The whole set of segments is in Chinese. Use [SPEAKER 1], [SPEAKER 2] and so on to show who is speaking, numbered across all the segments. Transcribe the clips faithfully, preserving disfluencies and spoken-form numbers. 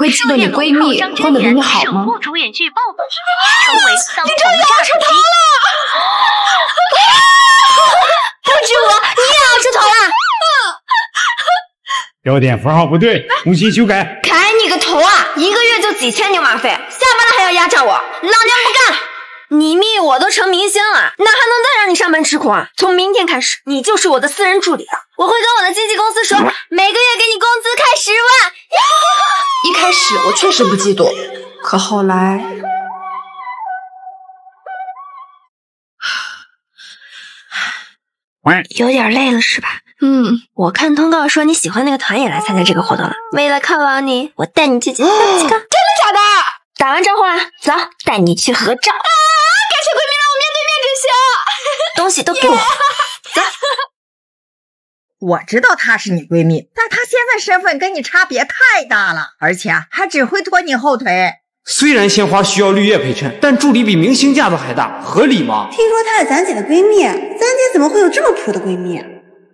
[SPEAKER 1] 会嫉妒你闺蜜混得比你好吗？
[SPEAKER 2] 主演剧爆，成为当
[SPEAKER 1] 你真的要出头了！
[SPEAKER 3] 不止我，你也要出头了！
[SPEAKER 4] 标点符号不对，重新修改。
[SPEAKER 3] 改你个头啊！一个月就几千牛马费，下班了还要压榨我，老娘不干！你蜜我都成明星了，哪还能再让你上班吃苦啊？从明天开始，你就是我的私人助理了。我会跟我的经纪公司说，每个月给你工资开十万。
[SPEAKER 1] 一开始我确实不嫉妒，可后来……
[SPEAKER 3] 有点累了是吧？嗯，我看通告说你喜欢那个团也来参加这个活动了。为了犒劳你，我带你去见真的假的？打完招呼啊，走，带你去合照。啊，
[SPEAKER 1] 感谢闺蜜让我面对面执行。
[SPEAKER 3] 东西都给我，走。
[SPEAKER 5] 我知道她是你闺蜜，但她现在身份跟你差别太大了，而且还只会拖你后腿。
[SPEAKER 6] 虽然鲜花需要绿叶陪衬，但助理比明星架子还大，合理吗？
[SPEAKER 7] 听说她是咱姐的闺蜜，咱姐怎么会有这么普的闺蜜？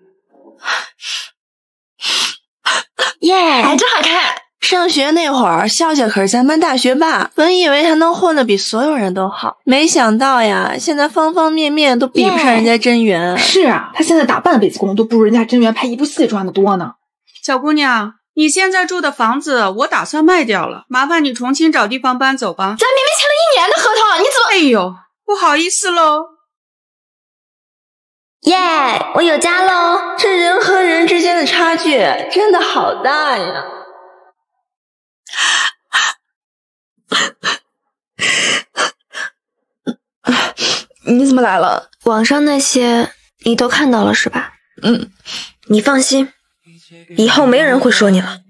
[SPEAKER 3] 耶，
[SPEAKER 1] 哎，真好看！
[SPEAKER 8] 上学那会儿，笑笑可是咱班大学霸，本以为他能混得比所有人都好，没想到呀，现在方方面面都比不上人家真源。
[SPEAKER 1] 是啊，他现在打半辈子工都不如人家真源拍一部戏赚的多呢。
[SPEAKER 9] 小姑娘，你现在住的房子我打算卖掉了，麻烦你重新找地方搬走吧。
[SPEAKER 1] 咱明明签了一年的合同，你怎么……
[SPEAKER 9] 哎呦，不好意思喽。
[SPEAKER 3] 耶， yeah, 我有家喽！
[SPEAKER 8] 这人和人之间的差距真的好大呀！
[SPEAKER 1] 你怎么来了？
[SPEAKER 3] 网上那些你都看到了是吧？
[SPEAKER 1] 嗯，
[SPEAKER 3] 你放心，以后没人会说你了。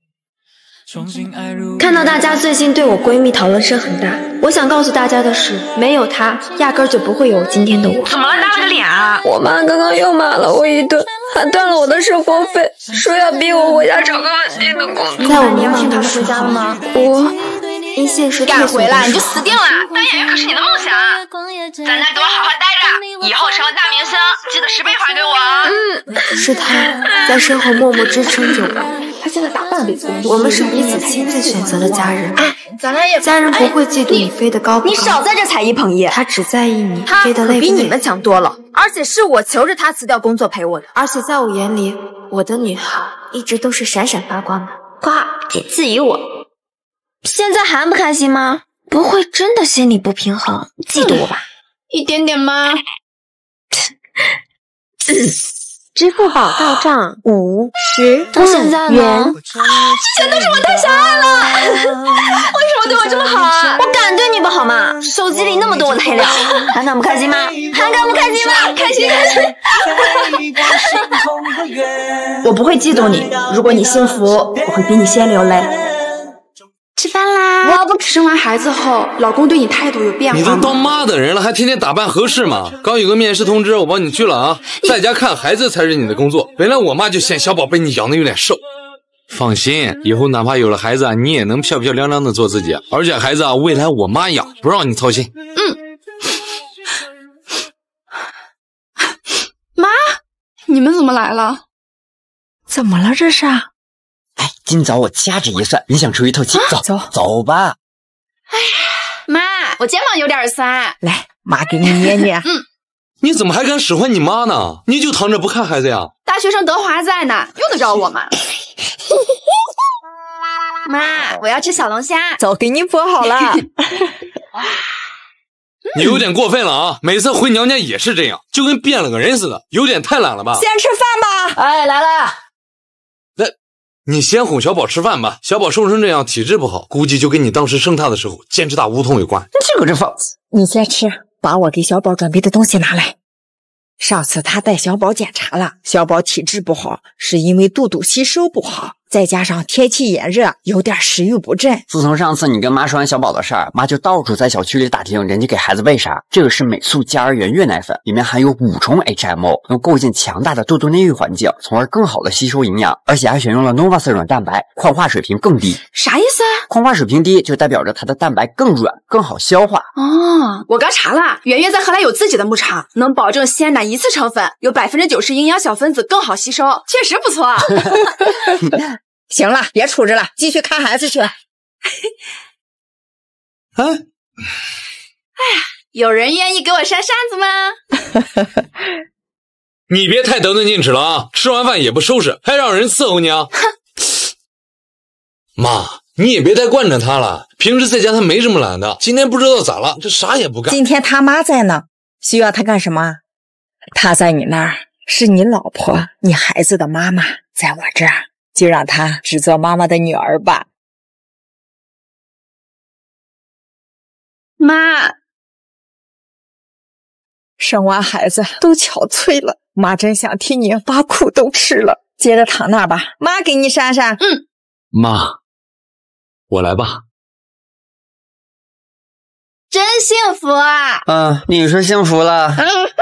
[SPEAKER 3] 看到大家最近对我闺蜜讨论声很大，我想告诉大家的是，没有她，压根儿就不会有今天的我。
[SPEAKER 1] 怎么了？拉了个脸啊！
[SPEAKER 3] 我妈刚刚又骂了我一顿，还断了我的生活费，说要逼我回家找个稳定的工作。
[SPEAKER 1] 在我迷茫的回家了吗？
[SPEAKER 3] 我因现实
[SPEAKER 1] 敢回来你就死定了！当演员可是你的梦想，在那给我好好待着，以后成了大明星，记得十倍还给我啊！
[SPEAKER 3] 嗯，是他在身后默默支撑着我。
[SPEAKER 1] 他现在打半辈子工，
[SPEAKER 3] 我们是彼此亲自选择的家人。
[SPEAKER 1] 哎，咱俩也
[SPEAKER 3] 家人不会嫉妒你飞得高不高，
[SPEAKER 1] 你少在这踩一捧一。
[SPEAKER 3] 他只在意你
[SPEAKER 1] 他
[SPEAKER 3] 飞得累不累。
[SPEAKER 1] 比你们强多了，而且是我求着他辞掉工作陪我的。
[SPEAKER 3] 而且在我眼里，我的女孩一直都是闪闪发光的。呱，仅次于我。现在还不开心吗？不会真的心里不平衡，嫉妒我吧？
[SPEAKER 1] 一点点吗？
[SPEAKER 3] 支付宝到账五十
[SPEAKER 1] 那现在呢？
[SPEAKER 3] 这些都是我太小爱了。为什么对我这么好啊？
[SPEAKER 1] 我敢对你不好吗？手机里那么多我的黑料，还敢不开心吗？还敢不开心吗？开心开心！我不会嫉妒你，如果你幸福，我会比你先流泪。
[SPEAKER 3] 吃饭啦！
[SPEAKER 1] 我不生完孩子后，老公对你态度有变化吗？
[SPEAKER 10] 你都当妈的人了，还天天打扮合适吗？刚有个面试通知，我帮你去了啊。在家看孩子才是你的工作。本来我妈就嫌小宝被你养的有点瘦。放心，以后哪怕有了孩子啊，你也能漂漂亮亮的做自己。而且孩子啊，未来我妈养，不让你操心。
[SPEAKER 1] 嗯。妈，你们怎么来了？
[SPEAKER 7] 怎么了这是？
[SPEAKER 11] 哎，今早我掐指一算，你想出一透气，走走走吧。
[SPEAKER 1] 哎，妈，我肩膀有点酸，
[SPEAKER 5] 来，妈给你捏捏。
[SPEAKER 1] 嗯，
[SPEAKER 10] 你怎么还敢使唤你妈呢？你就躺着不看孩子呀？
[SPEAKER 1] 大学生德华在呢，用得着我吗？妈，我要吃小龙虾，
[SPEAKER 5] 早给你剥好了。
[SPEAKER 10] 你有点过分了啊！每次回娘家也是这样，就跟变了个人似的，有点太懒了吧？
[SPEAKER 5] 先吃饭吧。
[SPEAKER 7] 哎，来了。
[SPEAKER 10] 来。你先哄小宝吃饭吧，小宝瘦成这样，体质不好，估计就跟你当时生他的时候坚持打无痛有关。
[SPEAKER 5] 这个这放，你先吃，把我给小宝准备的东西拿来。上次他带小宝检查了，小宝体质不好，是因为肚肚吸收不好，再加上天气炎热，有点食欲不振。
[SPEAKER 11] 自从上次你跟妈说完小宝的事儿，妈就到处在小区里打听人家给孩子喂啥。这个是美素佳儿原月奶粉，里面含有五重 H M O， 能构建强大的肚肚内育环境，从而更好的吸收营养，而且还选用了 Nova 色软蛋白，矿化水平更低。
[SPEAKER 1] 啥意思啊？
[SPEAKER 11] 矿化水平低就代表着它的蛋白更软，更好消化。
[SPEAKER 1] 哦，我刚查了，圆月在荷兰有自己的牧场，能保证鲜奶一次成粉，有百分之九十营养小分子更好吸收，确实不错。
[SPEAKER 5] 行了，别杵着了，继续看孩子去。
[SPEAKER 10] 哎，哎
[SPEAKER 9] 呀，有人愿意给我扇扇子吗？
[SPEAKER 10] 你别太得寸进尺了啊！吃完饭也不收拾，还让人伺候你啊！妈，你也别太惯着他了。平时在家他没什么懒的，今天不知道咋了，这啥也不干。
[SPEAKER 5] 今天他妈在呢，需要他干什么？他在你那儿是你老婆，你孩子的妈妈，在我这儿就让他只做妈妈的女儿吧。
[SPEAKER 9] 妈，
[SPEAKER 5] 生完孩子都憔悴了，妈真想替你把苦都吃了。接着躺那儿吧，妈给你扇扇。
[SPEAKER 9] 嗯，
[SPEAKER 10] 妈，我来吧。
[SPEAKER 9] 真幸福啊！
[SPEAKER 11] 嗯，你说幸福了。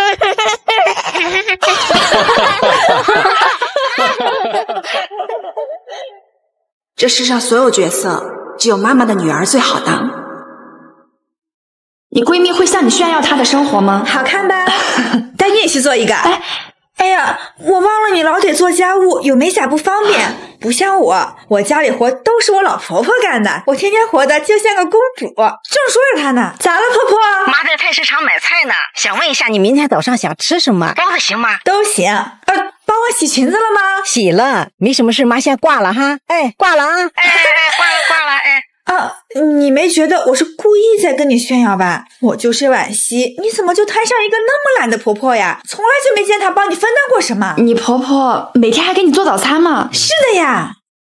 [SPEAKER 7] 这世上所有角色，只有妈妈的女儿最好当。你闺蜜会向你炫耀她的生活吗？
[SPEAKER 12] 好看吧？带你也去做一个。哎，哎呀，我忘了你老得做家务，有美甲不方便。不像我，我家里活都是我老婆婆干的，我天天活的就像个公主。正说着她呢，咋了，婆婆？
[SPEAKER 2] 妈在菜市场买菜呢，想问一下
[SPEAKER 13] 你明天早上想吃什么？
[SPEAKER 2] 包子行吗？
[SPEAKER 12] 都行。呃，帮我洗裙子了吗？
[SPEAKER 13] 洗了，没什么事，妈先挂了哈。哎，挂了啊！
[SPEAKER 2] 哎哎哎，挂了挂了，哎。
[SPEAKER 12] 啊，你没觉得我是故意在跟你炫耀吧？我就是惋惜，你怎么就摊上一个那么懒的婆婆呀？从来就没见她帮你分担过什么。
[SPEAKER 7] 你婆婆每天还给你做早餐吗？
[SPEAKER 12] 是的呀。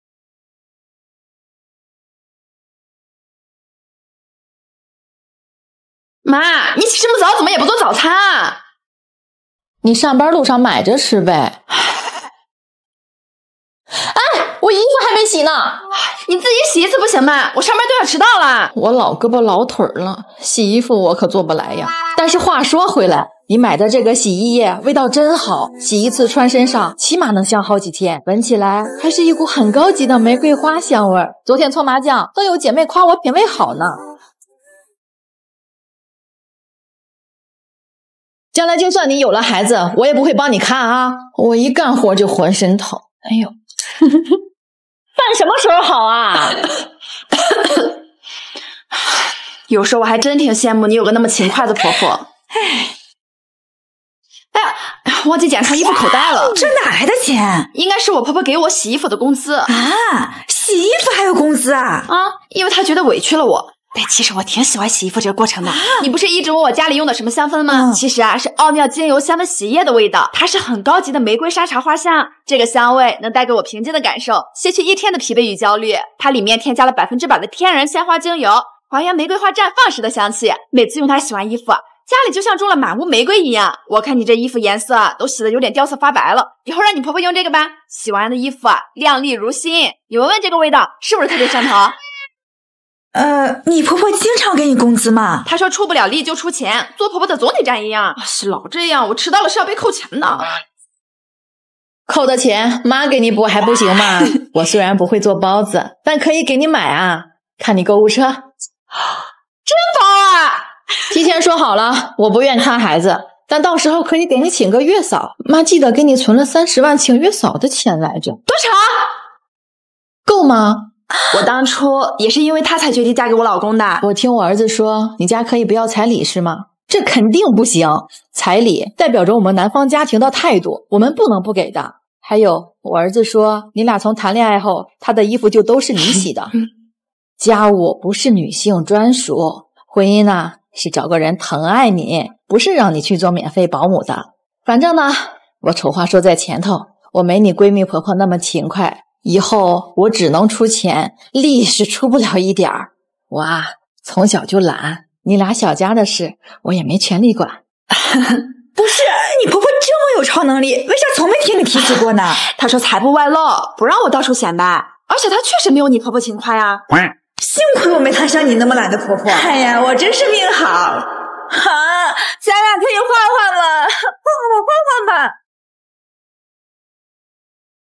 [SPEAKER 7] 妈，你起这么早，怎么也不做早餐啊？
[SPEAKER 8] 你上班路上买着吃呗。哎，我衣服还没洗呢。
[SPEAKER 7] 你自己洗一次不行吗？我上班都要迟到了。
[SPEAKER 8] 我老胳膊老腿了，洗衣服我可做不来呀。但是话说回来，你买的这个洗衣液味道真好，洗一次穿身上起码能香好几天，闻起来还是一股很高级的玫瑰花香味。昨天搓麻将都有姐妹夸我品味好呢。将来就算你有了孩子，我也不会帮你看啊！我一干活就浑身疼。哎呦，饭什么时候好啊？
[SPEAKER 7] 有时候我还真挺羡慕你有个那么勤快的婆婆。哎，哎呀，忘记检查衣服口袋了。
[SPEAKER 12] 这哪来的钱？
[SPEAKER 7] 应该是我婆婆给我洗衣服的工资
[SPEAKER 12] 啊！洗衣服还有工资啊？
[SPEAKER 7] 啊，因为她觉得委屈了我。但其实我挺喜欢洗衣服这个过程的。啊、你不是一直问我家里用的什么香氛吗？嗯、其实啊，是奥妙精油香氛洗衣液的味道，它是很高级的玫瑰沙茶花香。这个香味能带给我平静的感受，卸去一天的疲惫与焦虑。它里面添加了百分之百的天然鲜花精油，还原玫瑰花绽放时的香气。每次用它洗完衣服，家里就像种了满屋玫瑰一样。我看你这衣服颜色都洗得有点掉色发白了，以后让你婆婆用这个吧。洗完的衣服啊，亮丽如新。你闻闻这个味道，是不是特别上头？
[SPEAKER 12] 呃，你婆婆经常给你工资吗？
[SPEAKER 7] 她说出不了力就出钱，做婆婆的总得占一样。是老这样，我迟到了是要被扣钱的。
[SPEAKER 8] 扣的钱妈给你补还不行吗？我虽然不会做包子，但可以给你买啊。看你购物车，真
[SPEAKER 7] 包啊！
[SPEAKER 8] 提前说好了，我不愿看孩子，但到时候可以给你请个月嫂。妈记得给你存了三十万请月嫂的钱来着。
[SPEAKER 7] 多少？
[SPEAKER 8] 够吗？
[SPEAKER 7] 我当初也是因为他才决定嫁给我老公的。
[SPEAKER 8] 我听我儿子说，你家可以不要彩礼是吗？这肯定不行，彩礼代表着我们男方家庭的态度，我们不能不给的。还有，我儿子说，你俩从谈恋爱后，他的衣服就都是你洗的。家务不是女性专属，婚姻呢，是找个人疼爱你，不是让你去做免费保姆的。反正呢，我丑话说在前头，我没你闺蜜婆婆那么勤快。以后我只能出钱，力是出不了一点儿。我啊，从小就懒，你俩小家的事，我也没权利管。
[SPEAKER 12] 不是，你婆婆这么有超能力，为啥从没听你提起过呢？
[SPEAKER 7] 她说财不外露，不让我到处显摆，而且她确实没有你婆婆勤快呀。
[SPEAKER 12] 幸亏我没摊上你那么懒的婆婆。哎呀，我真是命好。好，咱俩可以换换了，换换吧，换换吧。